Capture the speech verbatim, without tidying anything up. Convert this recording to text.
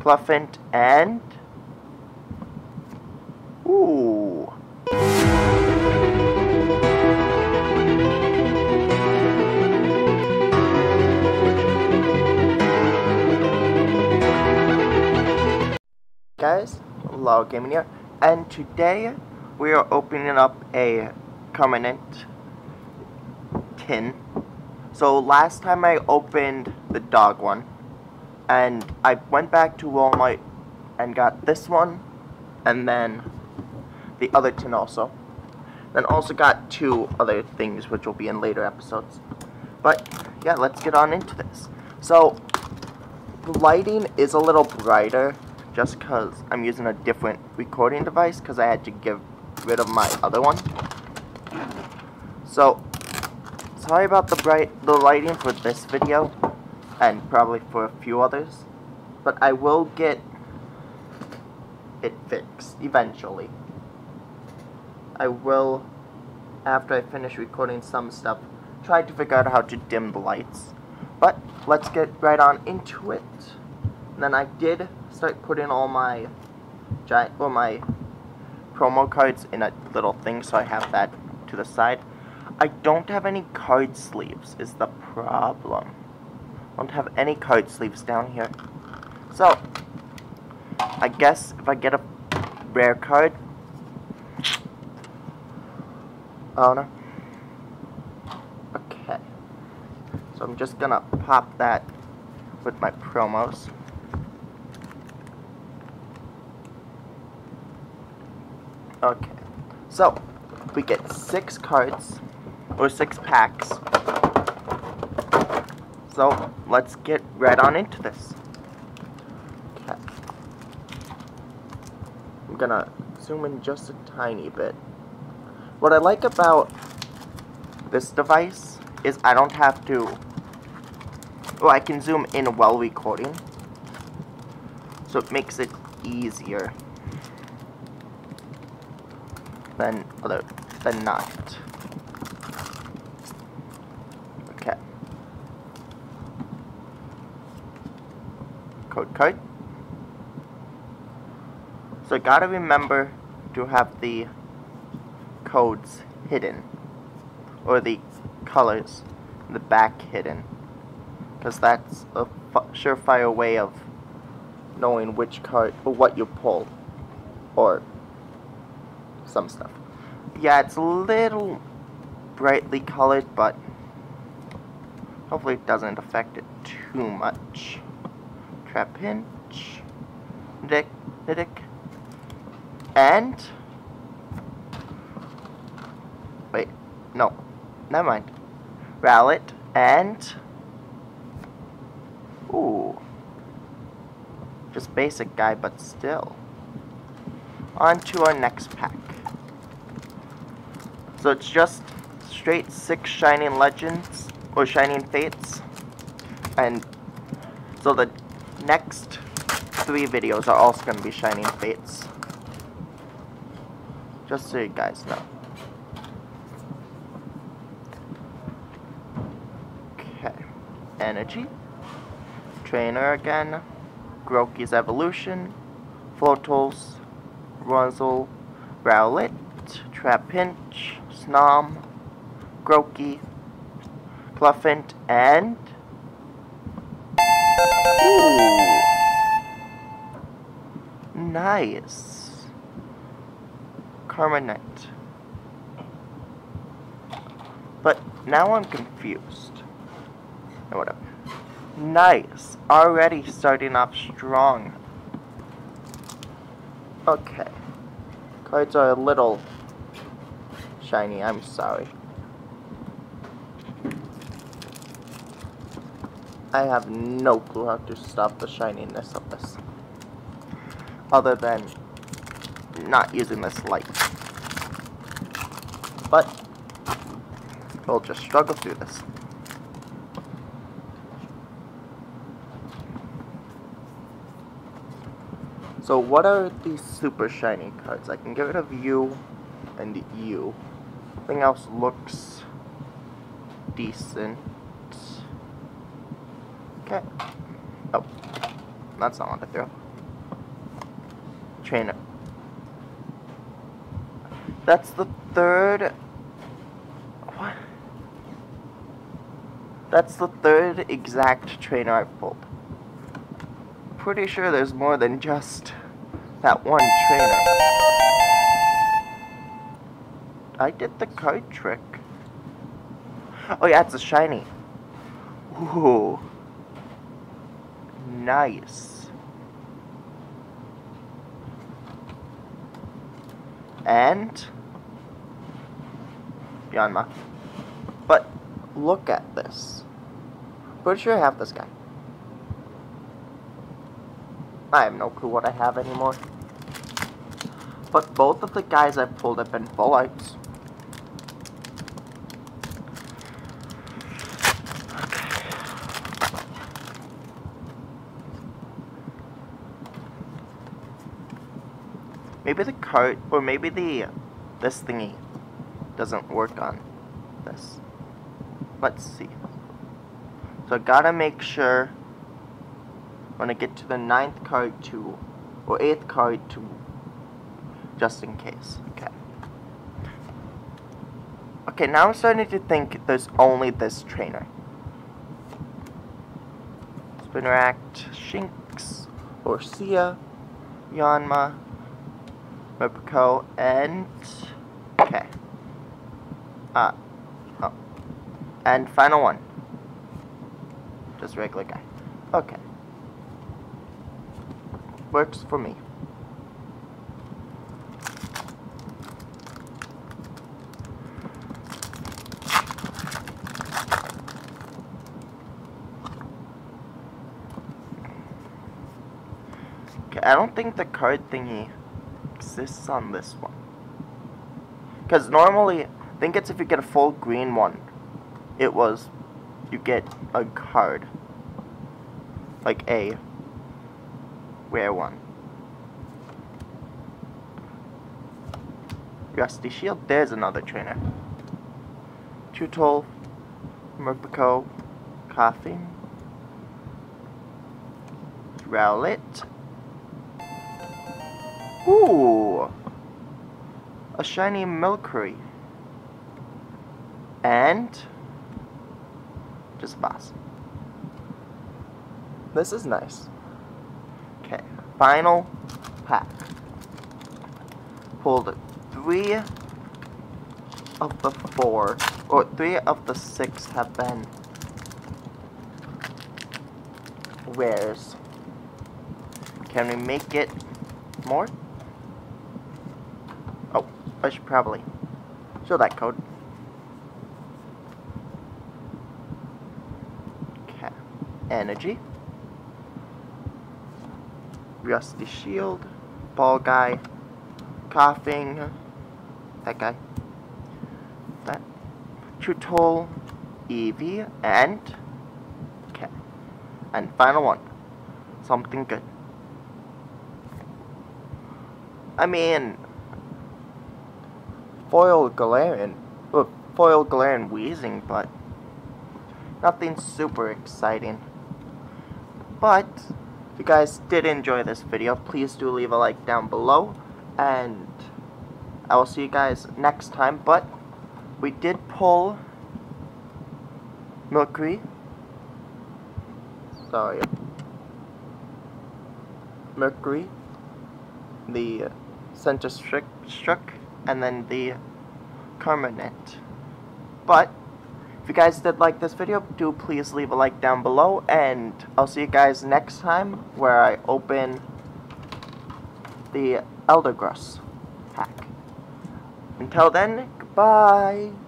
Cluffant, and... Ooh. Guys, Lol Gaming here, and today we are opening up a permanent tin. So last time I opened the dog one, and I went back to Walmart and got this one, and then the other tin also. Then also got two other things which will be in later episodes. But yeah, let's get on into this. So the lighting is a little brighter just because I'm using a different recording device because I had to get rid of my other one. So sorry about the bright the lighting for this video and probably for a few others, but I will get it fixed eventually. I will, after I finish recording some stuff, try to figure out how to dim the lights. But let's get right on into it. And then I did start putting all my giant or my promo cards in a little thing, so I have that to the side. I don't have any card sleeves is the problem. I don't have any card sleeves down here. So I guess if I get a rare card, oh no. Okay. So I'm just gonna pop that with my promos. Okay. So we get six cards or six packs. So let's get right on into this. Okay. I'm gonna zoom in just a tiny bit. What I like about this device is I don't have to, well, I can zoom in while recording, so it makes it easier than other than not. Okay. Code card. So I gotta remember to have the codes hidden, or the colors in the back hidden, because that's a surefire way of knowing which card or what you pull, or some stuff. Yeah, it's a little brightly colored, but hopefully it doesn't affect it too much. Trapinch, Nidic, Nidic, and wait, no, never mind. Rowlet and ooh, just basic guy, but still. On to our next pack. So it's just straight six Shining Legends or Shining Fates, and so the next three videos are also going to be Shining Fates. Just so you guys know. Okay. Energy. Trainer again. Grookey's Evolution. Floatals. Runzel. Rowlet. Trapinch. Snom. Grookey. Cluffant. And... ooh. Nice. Permanent. But now I'm confused. Or whatever. Nice. Already starting off strong. Okay. Cards are a little shiny, I'm sorry. I have no clue how to stop the shininess of this, other than not using this light. But we'll just struggle through this. So what are these super shiny cards? I can get rid of you and you. Everything else looks decent. Okay. Oh, that's not what I threw. trainer. That's the third... What? That's the third exact trainer I've pulled. Pretty sure there's more than just that one trainer. I did the card trick. Oh yeah, it's a shiny. Ooh. Nice. And Yanma. But look at this. Pretty sure I have this guy. I have no clue what I have anymore. But both of the guys I've pulled have been full arts. Maybe the card, or maybe the, this thingy doesn't work on this. Let's see. So I gotta make sure when I get to the ninth card too, or eighth card too, just in case. Okay. Okay, now I'm starting to think there's only this trainer. Spinarak, Shinx, Orsia, Yanma, Merpico, and okay. Uh oh. And final one. Just regular guy. Okay. Works for me. Okay, I don't think the card thingy exists on this one. Because normally, I think it's if you get a full green one, it was, you get a card. Like a rare one. Rusty Shield, there's another trainer. Tutol, Merpico, Coughing, Rowlet. Ooh! A shiny Milcery. And just a boss. This is nice. Okay, final pack. Pulled three of the four, or three of the six have been rares. Can we make it more? Oh, I should probably show that code. Okay, energy. Rusty Shield, Ball Guy, Coughing, that guy, that, Tutol, Eevee, and, okay, and final one, something good. I mean, Foil Galarian, well, Foil Galarian Weezing, but nothing super exciting. But if you guys did enjoy this video, please do leave a like down below, and I will see you guys next time. But we did pull Milcery, sorry, Mercury, the Centristruck, Struck, and then the Carmanet. But if you guys did like this video, do please leave a like down below, and I'll see you guys next time where I open the Eldegoss pack. Until then, goodbye!